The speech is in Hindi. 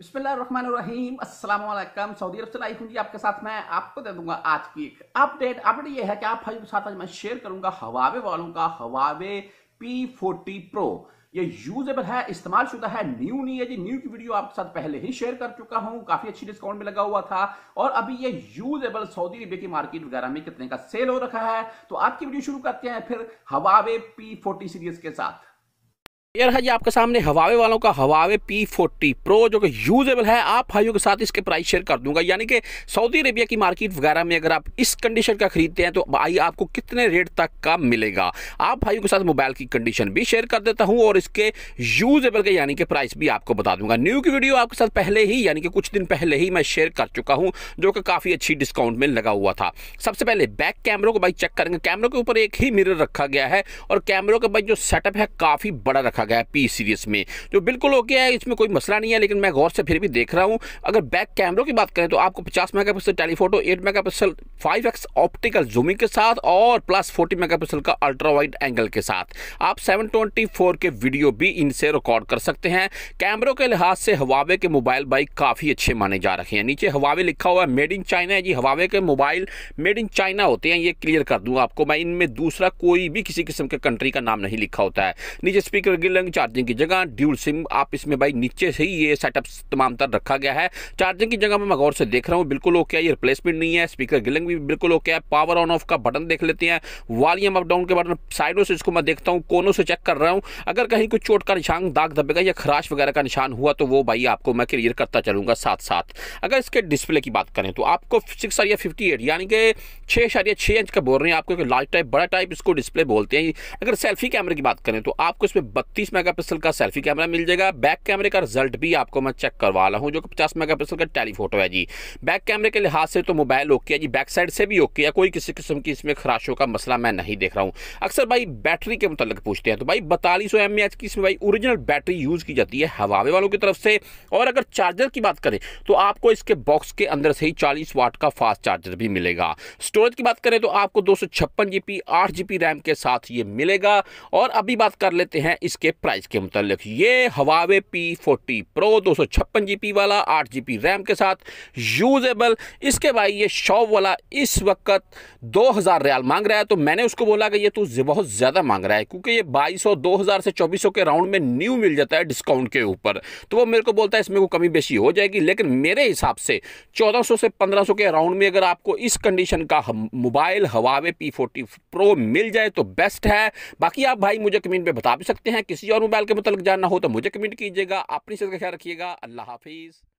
बिस्मिल्लाहिर्रहमानिर्रहीम अस्सलाम वालेकुम। सऊदी अरब से लाइव हूँ जी आपके साथ। मैं आपको दे दूंगा आज की एक अपडेट ये है कि आप भाई के साथ आज मैं शेयर करूंगा हवावे वालों का हवावे P40 Pro। ये यूजेबल है, इस्तेमाल शुदा है, न्यू नहीं है जी। न्यू की वीडियो आपके साथ पहले ही शेयर कर चुका हूं, काफी अच्छी डिस्काउंट में लगा हुआ था। और अभी ये यूजेबल सऊदी अरब की मार्केट वगैरह में कितने का सेल हो रखा है। तो आज की वीडियो शुरू करते हैं फिर हवावे P40 सीरीज के साथ। ये रहा जी आपके सामने हवावे वालों का हवावे P40 Pro जो कि यूजेबल है। आप भाइयों के साथ इसके प्राइस शेयर कर दूंगा, यानी कि सऊदी अरेबिया की मार्केट वगैरह में अगर आप इस कंडीशन का खरीदते हैं तो भाई आपको कितने रेट तक का मिलेगा। आप भाइयों के साथ मोबाइल की कंडीशन भी शेयर कर देता हूं और इसके यूजेबल के यानी कि प्राइस भी आपको बता दूंगा। न्यू की वीडियो आपके साथ पहले ही यानी कि कुछ दिन पहले ही मैं शेयर कर चुका हूँ, जो कि काफ़ी अच्छी डिस्काउंट में लगा हुआ था। सबसे पहले बैक कैमरों को भाई चेक करेंगे। कैमरों के ऊपर एक ही मिरर रखा गया है और कैमरों का भाई जो सेटअप है काफ़ी बड़ा रखा गया है P सीरीज में, जो बिल्कुल ओके है, इसमें कोई मसला नहीं है। लेकिन मैं गौर से फिर भी देख रहा हूं, अगर बैक कैमरों की बात करें तो आपको 50 megapixel telephoto, 8 megapixel 5x optical zooming के साथ और प्लस 40 मेगापिक्सल का अल्ट्रा वाइड एंगल के साथ आप 720 के वीडियो भी इनसे रिकॉर्ड कर सकते हैं। कैमरों के लिहाज से हवावे के मोबाइल बाइक काफ़ी अच्छे माने जा रहे हैं। नीचे हवावे लिखा हुआ है, मेड इन चाइना है जी। हवावे के मोबाइल मेड इन चाइना होते हैं, ये क्लियर कर दूंगा आपको मैं। इनमें दूसरा कोई भी किसी किस्म के कंट्री का नाम नहीं लिखा होता है। नीचे स्पीकर गिलंग, चार्जिंग की जगह ड्यूल सिम, आप इसमें भाई नीचे से ही ये सेटअप तमाम तर रखा गया है। चार्जिंग की जगह मैं गौर से देख रहा हूँ, बिल्कुल ओके है, ये रिप्लेसमेंट नहीं है। स्पीकर गिलिंग भी बिल्कुल ओके है। पावर ऑन ऑफ का बटन देख लेते हैं, वॉल्यूम अप डाउन के बटन साइडों से इसको मैं देखता हूँ, कोनों से चेक कर रहा हूँ। अगर कहीं कुछ चोट का निशान, दाग धब्बे का या खराश वगैरह का निशान हुआ तो वो भाई आपको मैं क्लियर करता चलूंगा साथ साथ। अगर इसके डिस्प्ले की बात करें तो आपको 6/58 यानी कि 6.6 इंच का बोल रहे हैं आपको, लार्ज टाइप बड़ा टाइप इसको डिस्प्ले बोलते हैं। अगर सेल्फी कैमरे की बात करें तो आपको इसमें 32 मेगापिक्सल का सेल्फी कैमरा मिल जाएगा। बैक कैमरे का रिजल्ट भी आपको मैं चेक करवा रहा हूं, जो कि 50 मेगापिक्सल का टेलीफोटो है जी। बैक कैमरे के लिहाज से तो मोबाइल ओके है जी, बैक साइड से भी ओके है, कोई किसी किस्म की इसमें खराशों का मसला मैं नहीं देख रहा हूं। अक्सर भाई बैटरी के मुतालिक पूछते हैं, तो भाई 4200 mAh की इसमें भाई ओरिजिनल बैटरी यूज की जाती है हवावे वालों की तरफ से। और अगर चार्जर की बात करें तो आपको इसके बॉक्स के अंदर से ही 40 वाट का फास्ट चार्जर भी मिलेगा। स्टोरेज की बात करें तो आपको 256 GB 8 GB रैम के साथ ये मिलेगा। और अभी बात कर लेते हैं इसके प्राइस के मुतालिक। ये हवावे P40 Pro 256 GB वाला 8 GB रैम के साथ यूजेबल, इसके भाई ये शॉप वाला इस वक्त 2000 रियाल मांग रहा है। तो मैंने उसको बोला कि ये तू बहुत ज़्यादा मांग रहा है, क्योंकि ये 2200 2000 से 2400 के राउंड में न्यू मिल जाता है डिस्काउंट के ऊपर। तो वो मेरे को बोलता है इसमें को कमी बेशी हो जाएगी, लेकिन मेरे हिसाब से 1400 से 1500 के राउंड में अगर आपको इस कंडीशन का मोबाइल हवावे P40 Pro मिल जाए तो बेस्ट है। बाकी आप भाई मुझे कमेंट में बता भी सकते हैं, किसी और मोबाइल के मुतालिक जानना हो तो मुझे कमेंट कीजिएगा। अपनी सेहत का ख्याल रखिएगा। अल्लाह हाफिज़।